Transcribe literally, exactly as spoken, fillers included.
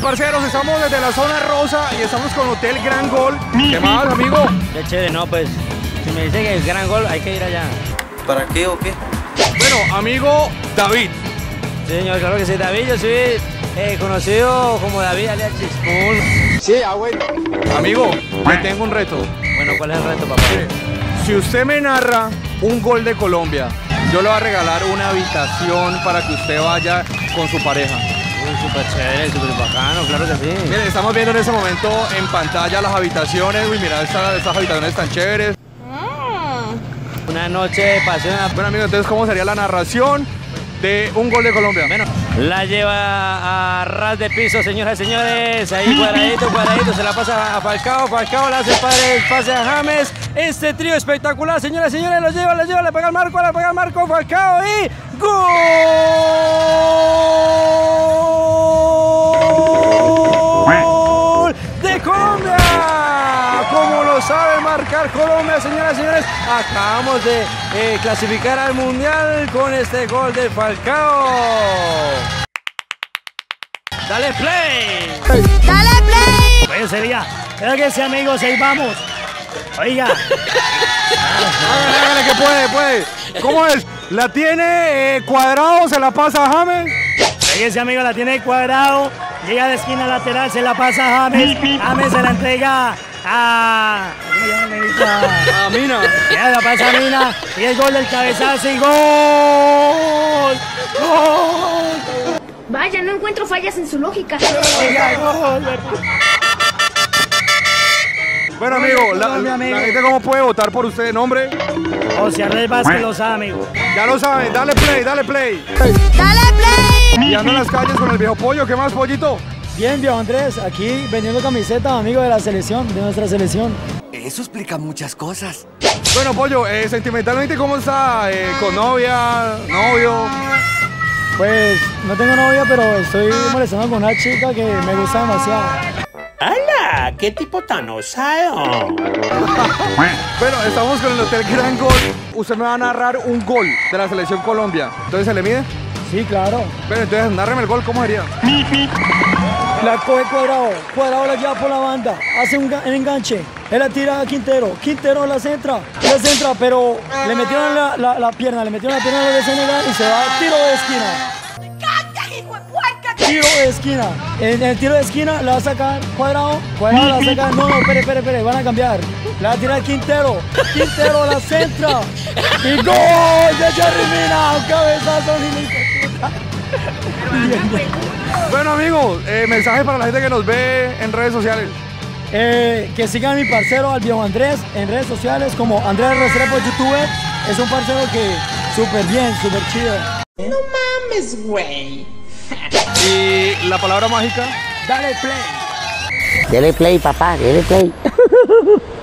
parceros, estamos desde la zona rosa y estamos con Hotel Gran Gol. ¿Qué más, amigo? Qué chévere, no, pues, si me dice que es Gran Gol, hay que ir allá. ¿Para qué o qué? Bueno, amigo David. Sí, señor, claro que sí, David, yo soy eh, conocido como David alias Chispul. Sí, ah, bueno. Amigo, le tengo un reto. Bueno, ¿cuál es el reto, papá? Sí. Si usted me narra un gol de Colombia, yo le voy a regalar una habitación para que usted vaya con su pareja. Uy, súper chévere, súper bacano, claro que sí. Miren, estamos viendo en ese momento en pantalla las habitaciones. Uy, mira, estas, estas habitaciones tan chéveres. Una noche de pasión. Bueno, amigo, entonces, ¿cómo sería la narración de un gol de Colombia? Bueno, la lleva a ras de piso, señoras y señores. Ahí cuadradito, cuadradito, se la pasa a Falcao. Falcao le hace el padre, el pase a James. Este trío espectacular, señoras y señores, lo lleva, lo lleva, le pega al marco, le pega al marco, Falcao y ¡gol! ¡De Colombia! Como lo sabe marcar Colombia, señoras y señores, acabamos de eh, clasificar al Mundial con este gol de Falcao. ¡Dale play! ¡Dale play! Pues sería, creo que sí, amigos, ahí vamos. Oiga. Hágale, hágale que puede, puede. ¿Cómo es? ¿La tiene eh, Cuadrado, se la pasa a James? Ese amigo la tiene Cuadrado, llega de esquina lateral, se la pasa a James, James se la entrega a... ¿Cómo se llama el negrito? A Mina. Ya la pasa a Mina, y el gol del cabezazo y gol. ¡Gol! Vaya, no encuentro fallas en su lógica. Oiga, gol. Bueno, amigo, la, la, la gente cómo puede votar por usted, nombre. José Andrés Vázquez lo sabe, amigo. Ya lo saben, dale play, dale play. ¡Dale play! Y ando en las calles con el viejo pollo, ¿qué más, pollito? Bien, viejo Andrés, aquí vendiendo camisetas, amigo de la selección, de nuestra selección. Eso explica muchas cosas. Bueno, pollo, eh, sentimentalmente, ¿cómo está? Eh, ¿Con novia, novio? Pues no tengo novia, pero estoy molestando con una chica que me gusta demasiado. ¡Hala! ¡Qué tipo tan osado! Bueno, estamos con el Hotel Gran Gol. Usted me va a narrar un gol de la selección Colombia. ¿Entonces se le mide? Sí, claro. Bueno, entonces, nárreme el gol, ¿cómo sería? La coge Cuadrado, Cuadrado la lleva por la banda, hace un enganche, él la tira a Quintero, Quintero la centra, la centra, pero le metieron la, la, la pierna, le metieron la pierna a los de Senegal y se va tiro de esquina. Tiro de esquina. En el tiro de esquina la va a sacar Cuadrado. Cuadrado la va a sacar. No, no, espere, espere, espere. Van a cambiar. La va a tirar Quintero. Quintero la centra. Y gol de Jerry Mina. Un cabezazo. Bueno, amigos, eh, mensaje para la gente que nos ve en redes sociales. Eh, que sigan a mi parcero, al viejo Andrés, en redes sociales como Andrés Restrepo, youtuber. Es un parcero que súper bien, súper chido. No mames, güey. Y la palabra mágica. Dale play. Dele play, papá, dele play.